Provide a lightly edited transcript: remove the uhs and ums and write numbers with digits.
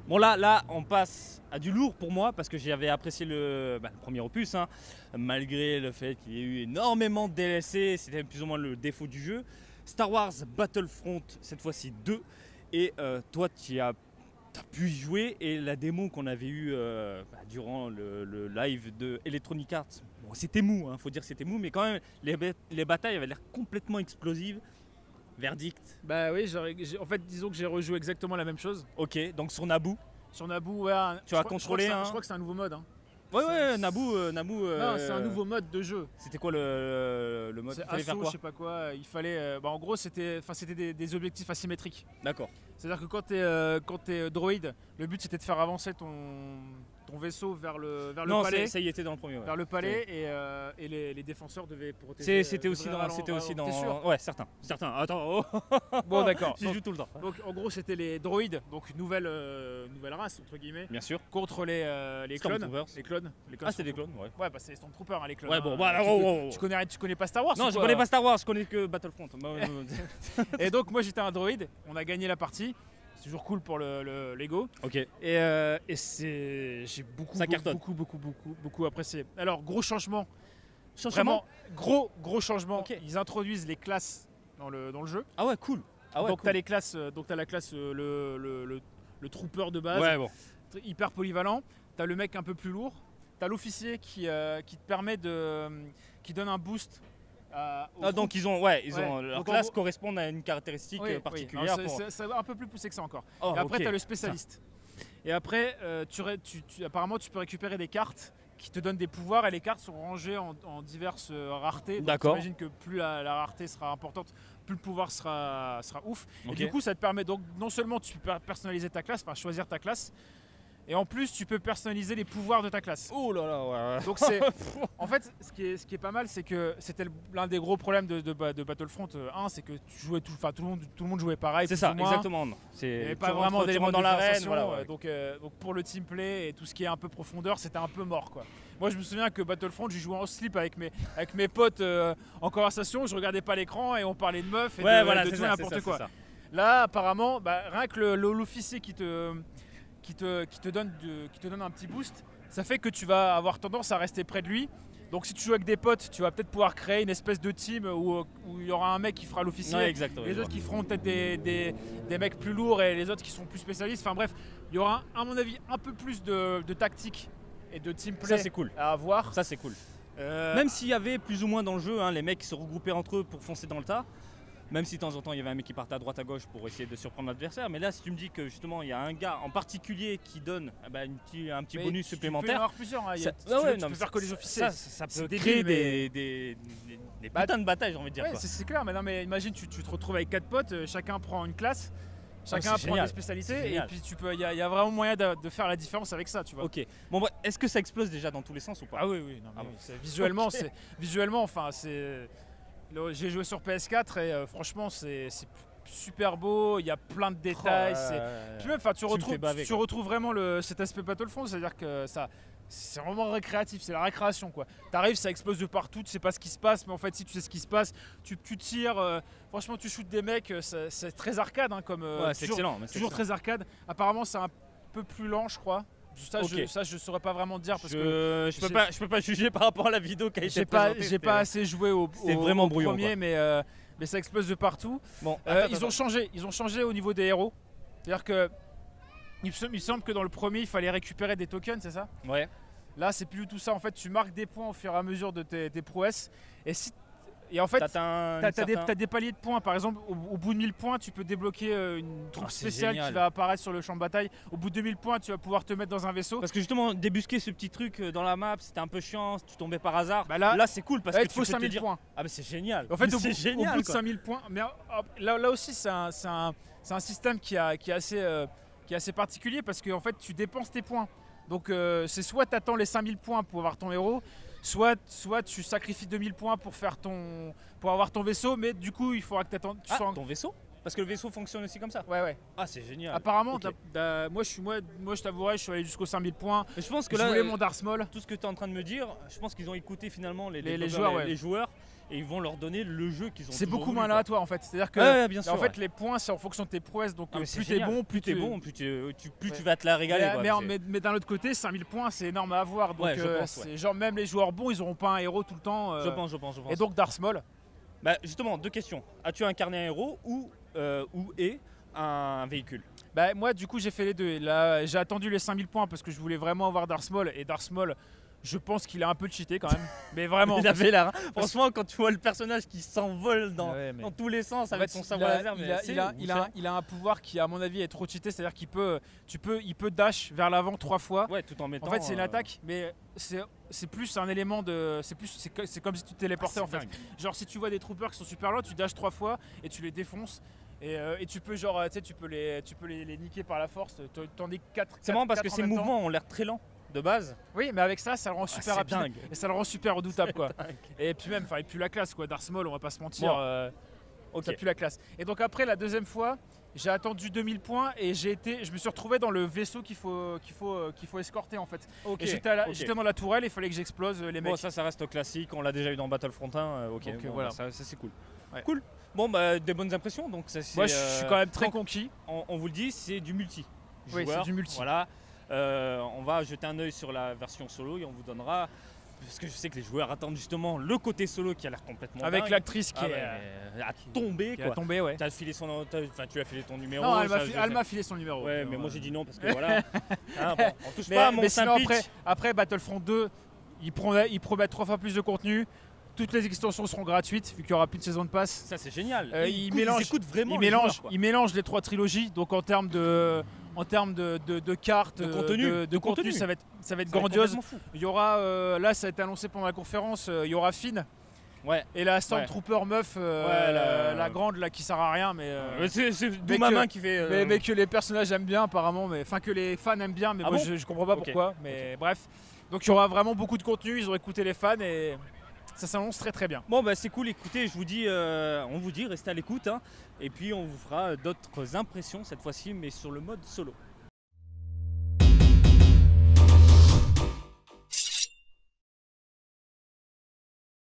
Bon là, on passe à du lourd pour moi parce que j'avais apprécié le premier opus, hein, malgré le fait qu'il y ait eu énormément de DLC, c'était plus ou moins le défaut du jeu. Star Wars Battlefront, cette fois-ci 2, et toi tu as pu y jouer, et la démo qu'on avait eue durant le live de Electronic Arts, bon, c'était mou, hein, faut dire que c'était mou, mais quand même les batailles avaient l'air complètement explosives. Verdict. Bah oui, en fait, disons que j'ai rejoué exactement la même chose. Ok, donc sur Naboo. Sur Naboo, ouais. Tu as contrôlé Je crois que c'est un nouveau mode. Hein. Ouais, Naboo. Non, c'est un nouveau mode de jeu. C'était quoi le mode? Il fallait faire quoi? Je sais pas quoi. Il fallait. En gros, c'était des objectifs asymétriques. D'accord. C'est-à-dire que quand t'es droïde, le but c'était de faire avancer ton vaisseau vers le palais. Non, ça y était dans le premier. Ouais. Vers le palais, et les défenseurs devaient protéger. C'était aussi dans. T'es sûr? Ouais, certains. Attends. Bon, d'accord. J'y joue tout le temps. Donc en gros, c'était les droïdes, donc nouvelle race entre guillemets. Bien sûr. Contre les clones. Les clones. C'était des clones, ouais. Ouais, bah c'est les Stormtroopers, hein, les clones. Ouais, bon, tu connais pas Star Wars? Non, je connais pas Star Wars, je connais que Battlefront. Et donc moi j'étais un droïde, on a gagné la partie. C'est toujours cool pour le Lego. Ok. Et j'ai beaucoup apprécié. Alors gros changement. Vraiment gros changement. Okay. Ils introduisent les classes dans le jeu. Ah ouais, cool. Donc t'as les classes. Donc t'as la classe le trooper de base. Ouais, bon. Hyper polyvalent. T'as le mec un peu plus lourd. T'as l'officier qui te permet qui donne un boost. Donc ils ont leur classe correspond à une caractéristique particulière. C'est un peu plus poussé que ça encore. Oh, et après okay. tu as le spécialiste. Et après apparemment tu peux récupérer des cartes qui te donnent des pouvoirs, et les cartes sont rangées en diverses raretés. D'accord. J'imagine que plus la rareté sera importante, plus le pouvoir sera ouf. Okay. Et du coup ça te permet donc non seulement tu peux personnaliser ta classe, enfin choisir ta classe, et en plus tu peux personnaliser les pouvoirs de ta classe. Oh là là, ouais. Donc en fait ce qui est pas mal, c'est que c'était l'un des gros problèmes de Battlefront 1, c'est que tu jouais tout le monde jouait pareil. C'est ça, exactement. C'est pas vraiment d'éléments dans l'arène. Voilà. Donc pour le team play et tout ce qui est un peu profondeur, c'était un peu mort, quoi. Moi je me souviens que Battlefront, j'y jouais en slip avec mes potes en conversation, je regardais pas l'écran et on parlait de meufs et de tout n'importe quoi. Là apparemment, rien que l'officier qui te donne un petit boost, ça fait que tu vas avoir tendance à rester près de lui. Donc si tu joues avec des potes, tu vas peut-être pouvoir créer une espèce de team où il y aura un mec qui fera l'officier, les autres qui feront peut-être des mecs plus lourds et les autres qui sont plus spécialistes. Enfin bref, il y aura à mon avis un peu plus de tactique et de team play. Ça c'est cool à avoir. Ça c'est cool. Même s'il y avait plus ou moins dans le jeu, les mecs qui se regroupaient entre eux pour foncer dans le tas. Même si de temps en temps il y avait un mec qui partait à droite à gauche pour essayer de surprendre l'adversaire. Mais là, si tu me dis que justement il y a un gars en particulier qui donne un petit bonus supplémentaire. Tu peux en avoir plusieurs. Hein. Tu peux faire que les officiers. Ça peut créer des putains de batailles, j'ai envie de dire. Ouais, c'est clair. Mais imagine, tu te retrouves avec 4 potes, chacun prend une classe. Chacun prend des spécialités, et puis il y a vraiment moyen de faire la différence avec ça, tu vois. Ok. Bon, est-ce que ça explose déjà dans tous les sens ou pas? Ah oui. Non, oui. Visuellement, enfin c'est. J'ai joué sur PS4 et franchement c'est super beau, il y a plein de détails. Puis même, tu retrouves vraiment cet aspect Battlefront, c'est-à-dire que c'est vraiment récréatif, c'est la récréation, quoi. T'arrives, ça explose de partout, tu sais pas ce qui se passe, mais en fait si tu sais ce qui se passe, tu tires, franchement tu shootes des mecs, c'est très arcade, hein, comme c'est excellent, toujours très arcade. Apparemment c'est un peu plus lent, je crois. Ça, je saurais pas vraiment te dire parce que je peux pas juger par rapport à la vidéo qui a été présentée. J'ai pas assez joué au premier, mais ça explose de partout. Bon, ils ont changé au niveau des héros. C'est-à-dire que il me semble que dans le premier, il fallait récupérer des tokens, c'est ça? Ouais. Là, c'est plus du tout ça. En fait, tu marques des points au fur et à mesure de tes prouesses. Et en fait, t'as des paliers de points. Par exemple, au bout de 1000 points, tu peux débloquer une troupe spéciale qui va apparaître sur le champ de bataille. Au bout de 2000 points, tu vas pouvoir te mettre dans un vaisseau. Parce que justement, débusquer ce petit truc dans la map, c'était un peu chiant, tu tombais par hasard. Là c'est cool parce que tu faut 5000 points. Ah, mais c'est génial. En fait, au bout de 5000 points. Mais là aussi, c'est un système qui est assez particulier parce que en fait, tu dépenses tes points. Donc, c'est soit tu attends les 5000 points pour avoir ton héros. Soit tu sacrifies 2000 points pour avoir ton vaisseau, mais du coup il faudra que tu attendes. Ton vaisseau? Parce que le vaisseau fonctionne aussi comme ça? Ouais. Ah, c'est génial. Apparemment, moi je t'avouerai, je suis allé jusqu'aux 5000 points. Mais je pense que je voulais mon Darth Maul. Tout ce que tu es en train de me dire, je pense qu'ils ont écouté finalement les joueurs. Les joueurs. et ils vont leur donner le jeu qu'ils ont. C'est beaucoup moins voulu, aléatoire en fait. C'est-à-dire que en fait les points c'est en fonction de tes prouesses, donc plus t'es bon, plus tu vas te la régaler. Mais d'un autre côté, 5000 points c'est énorme à avoir. Donc genre même les joueurs bons, ils auront pas un héros tout le temps. Je pense. Et donc Darth Maul. Bah justement, 2 questions. As-tu incarné un héros ou un véhicule? Bah moi du coup j'ai fait les deux. Là j'ai attendu les 5000 points parce que je voulais vraiment avoir Darth Maul, et Darth Maul, je pense qu'il a un peu cheaté quand même. Mais vraiment. Il avait l'air. Franchement, quand tu vois le personnage qui s'envole dans tous les sens avec son savoir laser, il a un pouvoir qui, à mon avis, est trop cheaté. C'est-à-dire qu'il peut dash vers l'avant 3 fois. Ouais, tout en mettant. En fait, c'est une attaque, mais c'est plus un élément de. C'est comme si tu te téléportais en fait. Dingue. Genre, si tu vois des troopers qui sont super loin, tu dashes 3 fois et tu les défonces. Et tu peux genre, tu sais, tu peux les niquer par la force. T'en es 4. C'est marrant parce que ces mouvements ont l'air très lents de base. Oui, mais avec ça le rend super rapide. Dingue. Et ça le rend super redoutable quoi. Et puis même, il pue la classe quoi. Darth Maul, on va pas se mentir. Ça pue la classe. Et donc après la deuxième fois, j'ai attendu 2000 points et je me suis retrouvé dans le vaisseau qu'il faut escorter en fait. Et j'étais dans la tourelle, il fallait que j'explose les mecs. Bon, ça reste classique, on l'a déjà eu dans Battlefront 1. Donc, voilà. Ça c'est cool. Ouais. Cool. Bon bah des bonnes impressions donc ça c'est. Moi je suis quand même très conquis. On vous le dit, c'est du multi. Oui, c'est du multi. Voilà. On va jeter un œil sur la version solo et on vous donnera, parce que je sais que les joueurs attendent justement le côté solo qui a l'air complètement avec dingue. L'actrice qui a tombé quoi. Ouais. Tu as filé ton numéro. Non, elle m'a filé son numéro. Ouais, mais moi j'ai dit non parce que voilà. On touche pas à mon sinon après Battlefront 2, ils promettent 3 fois plus de contenu. Toutes les extensions seront gratuites vu qu'il n'y aura plus de saison de passe. Ça c'est génial. Ils mélangent les 3 trilogies, donc en termes de cartes, de contenu, ça va être grandiose. Il y aura, là ça a été annoncé pendant la conférence, il y aura Finn. Ouais. Et la Stormtrooper meuf, la grande là qui sert à rien, mais c'est d'où ma main qui fait. Mais que les personnages aiment bien apparemment, enfin que les fans aiment bien, mais moi je comprends pas pourquoi. Mais bref, donc il y aura vraiment beaucoup de contenu. Ils ont écouté les fans et ça s'annonce très très bien. Bon bah c'est cool, écoutez, on vous dit restez à l'écoute, hein, et puis on vous fera d'autres impressions cette fois-ci, mais sur le mode solo.